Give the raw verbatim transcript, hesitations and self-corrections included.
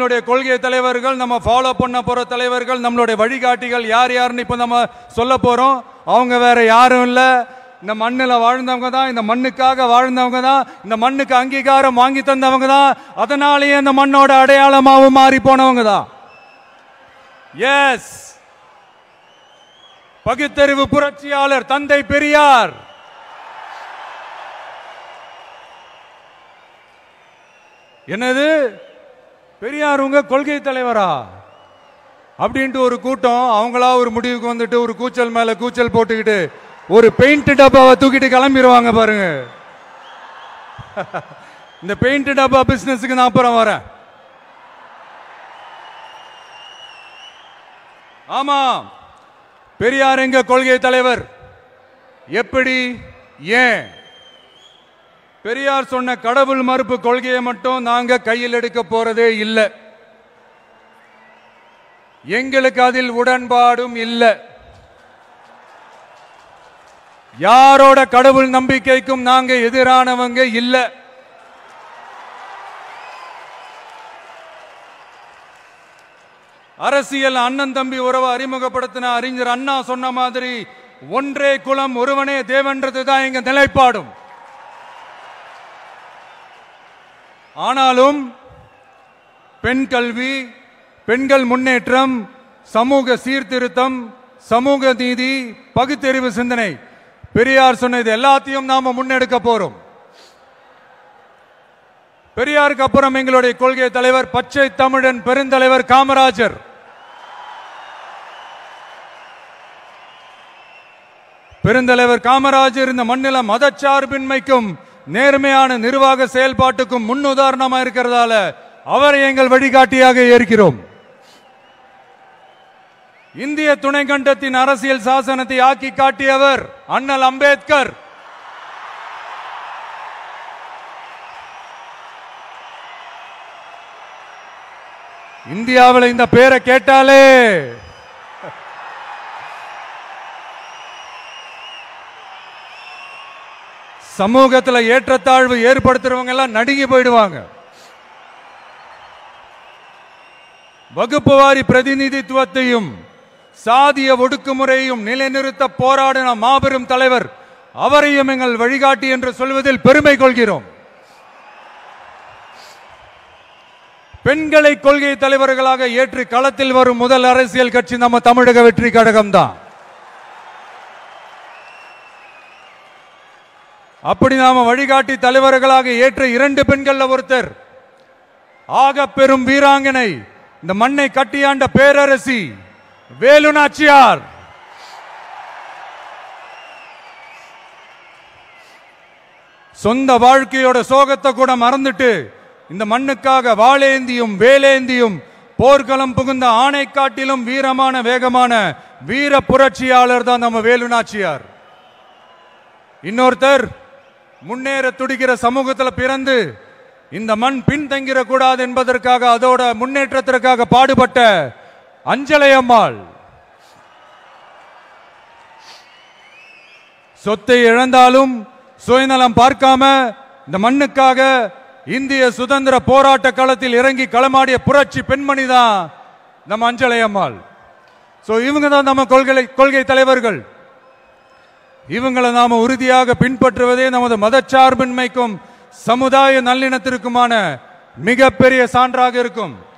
நம்மளுடைய கொள்கை தலைவர்கள், நம்ம ஃபாலோ பண்ண போற தலைவர்கள், நம்மளுடைய வழிகாட்டிகள் யார் யாருன்னு இப்ப நம்ம சொல்ல போறோம். அவங்க வேற யாரும் இல்ல, இந்த மண்ணில் வாழ்ந்தவங்க தான், இந்த மண்ணுக்காக வாழ்ந்தவங்க தான், இந்த மண்ணுக்கு அங்கீகாரம் வாங்கி தந்தவங்க தான், அதனாலேயே இந்த மண்ணோட அடையாளமாகவும் மாறி போனவங்க தான். எஸ், பகுத்தறிவு புரட்சியாளர் தந்தை பெரியார். என்னது பெரியார் உங்க கொள்கை தலைவரா அப்படின்ட்டு ஒரு கூட்டம் அவங்களா ஒரு முடிவுக்கு வந்துட்டு ஒரு கூச்சல் மேல கூச்சல் போட்டுக்கிட்டு ஒரு பெயிண்ட் டப்பாவை தூக்கிட்டு கிளம்பிடுவாங்க பாருங்க. இந்த பெயிண்ட் டப்பா பிசினஸுக்கு நான் அப்புறம் வரேன். ஆமா, பெரியார் எங்க கொள்கை தலைவர். எப்படி, ஏன்? பெரியார் சொன்ன கடவுள் மறுப்பு கொள்கையை மட்டும் நாங்க கையில் எடுக்க போறதே இல்லை. எங்களுக்கு அதில் உடன்பாடும் இல்லை. யாரோட கடவுள் நம்பிக்கைக்கும் நாங்க எதிரானவங்க இல்ல. அரசியல் அண்ணன் தம்பி உறவை அறிமுகப்படுத்தின அறிஞர் அண்ணா சொன்ன மாதிரி ஒன்றே குலம் ஒருவனே தேவன்றதுதான் எங்க நிலைப்பாடும். ஆனாலும் பெண் கல்வி, பெண்கள் முன்னேற்றம், சமூக சீர்திருத்தம், சமூக நீதி, பகுத்தறிவு சிந்தனை, பெரியார் சொன்னது எல்லாத்தையும் நாம முன்னெடுக்க போறோம். பெரியாருக்கு அப்புறம் எங்களுடைய கொள்கை தலைவர் பச்சை தமிழன் பெருந்தலைவர் காமராஜர். பெருந்தலைவர் காமராஜர் இந்த மண்ணில மதச்சார்பின்மைக்கும் நேர்மையான நிர்வாக செயல்பாட்டுக்கும் முன்னுதாரணமா இருக்கிறதால அவரை எங்கள் வழிகாட்டியாக ஏற்கிறோம். இந்திய துணைக்கண்டத்தின் அரசியல் சாசனத்தை ஆக்கி காட்டியவர் அண்ணல் அம்பேத்கர். இந்தியாவில் இந்த பேரை கேட்டாலே சமூகத்தில் ஏற்றத்தாழ்வு ஏற்படுத்துறவங்க எல்லாம் நடுங்கி போயிடுவாங்க. வகுப்பு வாரி பிரதிநிதித்துவத்தையும் சாதிய ஒடுக்குமுறையும் நிலைநிறுத்த போராடின மாபெரும் தலைவர், அவரையும் எங்கள் வழிகாட்டி என்று சொல்வதில் பெருமை கொள்கிறோம். பெண்களை கொள்கை தலைவர்களாக ஏற்று களத்தில் வரும் முதல் அரசியல் கட்சி நம்ம தமிழக வெற்றி கழகம் தான். அப்படி நாம வழிகாட்டி தலைவர்களாக ஏற்ற இரண்டு பெண்கள்ல ஒருத்தர் ஆக பெரும் வீராங்கனை, இந்த மண்ணை கட்டியாண்ட பேரரசி வேலு நாச்சியார். சொந்த வாழ்க்கையோட சோகத்தை கூட மறந்துட்டு இந்த மண்ணுக்காக வாளேந்தியும் வேலேந்தியும் போர்க்களம் புகுந்த ஆணை காட்டிலும் வீரமான வேகமான வீர புரட்சியாளர் தான் நம்ம வேலு நாச்சியார். இன்னொருத்தர் முன்னேற துடிக்கிற சமூகத்தில் பிறந்து இந்த மண் பின்தங்கிட கூடாது என்பதற்காக அதோட முன்னேற்றத்திற்காக பாடுபட்ட அஞ்சலை அம்மாள். சொத்தை இழந்தாலும் சுயநலம் பார்க்காம இந்த மண்ணுக்காக இந்திய சுதந்திர போராட்ட களத்தில் இறங்கி களமாடிய புரட்சி பெண்மணி தான் நம்ம அஞ்சலை அம்மாள். சோ இவங்க தான் நம்ம கொள்கை கொள்கை தலைவர்கள். இவங்களை நாம உறுதியாக பின்பற்றுவதே நமது மதச்சார்பின்மைக்கும் சமுதாய நல்லிணத்திற்குமான மிகப்பெரிய சான்றாக இருக்கும்.